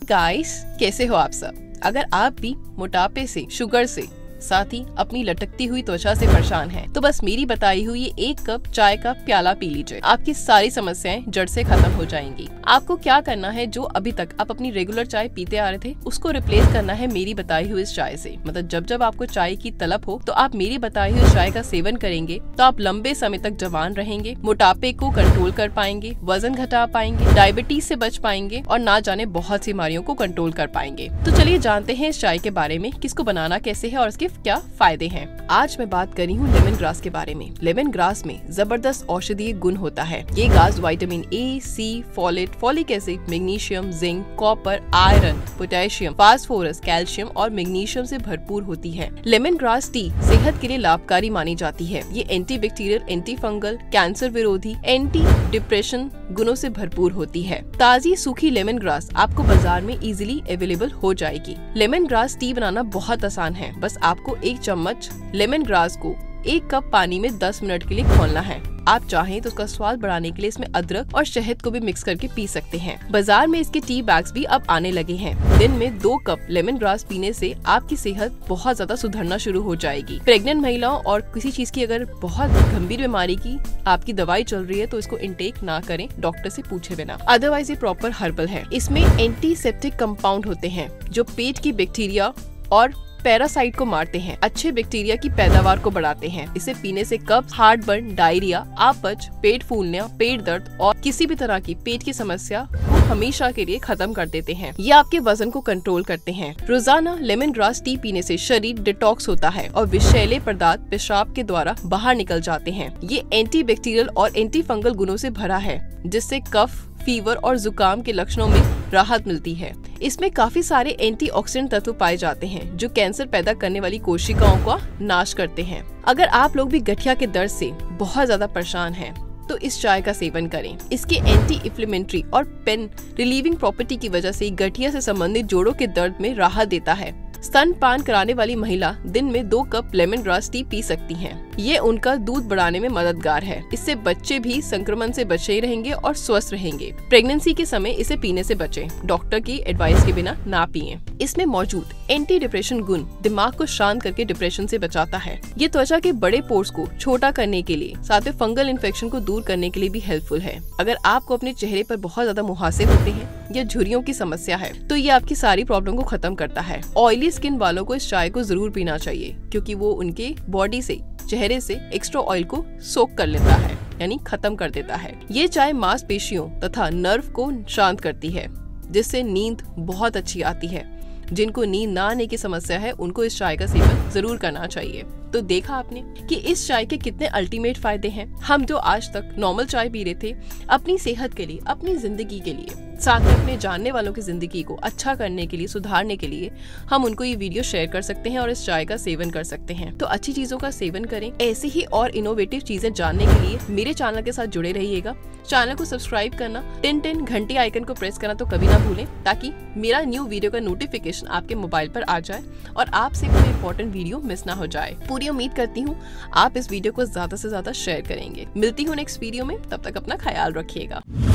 Guys, कैसे हो आप सब? अगर आप भी मोटापे से, शुगर से, साथ ही अपनी लटकती हुई त्वचा से परेशान हैं, तो बस मेरी बताई हुई ये 1 कप चाय का प्याला पी लीजिए। आपकी सारी समस्याएं जड़ से खत्म हो जाएंगी। आपको क्या करना है, जो अभी तक आप अपनी रेगुलर चाय पीते आ रहे थे उसको रिप्लेस करना है मेरी बताई हुई इस चाय से। मतलब जब आपको चाय की तलब हो तो आप मेरी बताई हुई चाय का सेवन करेंगे तो आप लंबे समय तक जवान रहेंगे, मोटापे को कंट्रोल कर पाएंगे, वजन घटा पाएंगे, डायबिटीज से बच पाएंगे और ना जाने बहुत सी बीमारियों को कंट्रोल कर पाएंगे। तो चलिए जानते हैं इस चाय के बारे में, किसको बनाना कैसे है और इसके क्या फायदे हैं। आज मैं बात कर रही हूँ लेमन ग्रास के बारे में। लेमन ग्रास में जबरदस्त औषधीय गुण होता है। ये घास vitamin A, C, folate, folic acid, magnesium, zinc, copper, iron, potassium, phosphorus, calcium और मैग्नीशियम से भरपूर होती है। लेमन ग्रास टी सेहत के लिए लाभकारी मानी जाती है। ये anti bacterial, anti fungal, cancer विरोधी, एंटी डिप्रेशन गुणों से भरपूर होती है। ताजी सूखी लेमन ग्रास आपको बाजार में इजीली अवेलेबल हो जाएगी। लेमन ग्रास टी बनाना बहुत आसान है। बस आपको 1 चम्मच लेमन ग्रास को 1 कप पानी में 10 मिनट के लिए खौलना है। आप चाहें तो उसका स्वाद बढ़ाने के लिए इसमें अदरक और शहद को भी मिक्स करके पी सकते हैं। बाजार में इसके टी बैग्स भी अब आने लगे हैं। दिन में 2 कप लेमन ग्रास पीने से आपकी सेहत बहुत ज्यादा सुधरना शुरू हो जाएगी। प्रेग्नेंट महिलाओं और किसी चीज की अगर बहुत गंभीर बीमारी की आपकी दवाई चल रही है तो इसको इनटेक ना करें डॉक्टर से पूछे बिना। अदरवाइज ये प्रॉपर हर्बल है। इसमें एंटीसेप्टिक कंपाउंड होते हैं जो पेट की बैक्टीरिया और पैरासाइट को मारते हैं, अच्छे बैक्टीरिया की पैदावार को बढ़ाते हैं। इसे पीने से कब्ज, हार्टबर्न, डायरिया, अपच, पेट फूलना, पेट दर्द और किसी भी तरह की पेट की समस्या को हमेशा के लिए खत्म कर देते हैं। ये आपके वजन को कंट्रोल करते हैं। रोजाना लेमन ग्रास टी पीने से शरीर डिटॉक्स होता है और विषैले पदार्थ पेशाब के द्वारा बाहर निकल जाते हैं। ये एंटी बैक्टीरियल और एंटी फंगल गुणों से भरा है, जिससे कफ, फीवर और जुकाम के लक्षणों में राहत मिलती है। इसमें काफी सारे एंटीऑक्सीडेंट तत्व पाए जाते हैं जो कैंसर पैदा करने वाली कोशिकाओं का नाश करते हैं। अगर आप लोग भी गठिया के दर्द से बहुत ज्यादा परेशान हैं तो इस चाय का सेवन करें। इसके एंटी इन्फ्लेमेटरी और पेन रिलीविंग प्रॉपर्टी की वजह से गठिया से संबंधित जोड़ों के दर्द में राहत देता है। स्तनपान कराने वाली महिला दिन में 2 कप लेमन ग्रास टी पी सकती हैं। ये उनका दूध बढ़ाने में मददगार है। इससे बच्चे भी संक्रमण से बचे रहेंगे और स्वस्थ रहेंगे। प्रेगनेंसी के समय इसे पीने से बचें। डॉक्टर की एडवाइस के बिना ना पिएं। इसमें मौजूद एंटी डिप्रेशन गुण दिमाग को शांत करके डिप्रेशन से बचाता है। ये त्वचा के बड़े पोर्स को छोटा करने के लिए, साथ में फंगल इन्फेक्शन को दूर करने के लिए भी हेल्पफुल है। अगर आपको अपने चेहरे पर बहुत ज्यादा मुहासे होते हैं या झुर्रियों की समस्या है तो ये आपकी सारी प्रॉब्लम को खत्म करता है। ऑयली स्किन वालों को इस चाय को जरूर पीना चाहिए क्योंकि वो उनके बॉडी से, चेहरे से एक्स्ट्रा ऑयल को सोक कर लेता है, यानी खत्म कर देता है। ये चाय मांसपेशियों तथा नर्व को शांत करती है, जिससे नींद बहुत अच्छी आती है। जिनको नींद ना आने की समस्या है उनको इस चाय का सेवन जरूर करना चाहिए। तो देखा आपने कि इस चाय के कितने अल्टीमेट फायदे हैं। हम जो आज तक नॉर्मल चाय पी रहे थे अपनी सेहत के लिए, अपनी जिंदगी के लिए, साथ में अपने जानने वालों की जिंदगी को अच्छा करने के लिए, सुधारने के लिए हम उनको ये वीडियो शेयर कर सकते हैं और इस चाय का सेवन कर सकते हैं। तो अच्छी चीजों का सेवन करें। ऐसी ही और इनोवेटिव चीजें जानने के लिए मेरे चैनल के साथ जुड़े रहिएगा। चैनल को सब्सक्राइब करना, टिन घंटी आइकन को प्रेस करना तो कभी ना भूलें, ताकि मेरा न्यू वीडियो का नोटिफिकेशन आपके मोबाइल पर आ जाए और आपसे कोई इंपॉर्टेंट वीडियो मिस ना हो जाए। पूरी उम्मीद करती हूँ आप इस वीडियो को ज्यादा से ज्यादा शेयर करेंगे। मिलती हूँ नेक्स्ट वीडियो में, तब तक अपना ख्याल रखिएगा।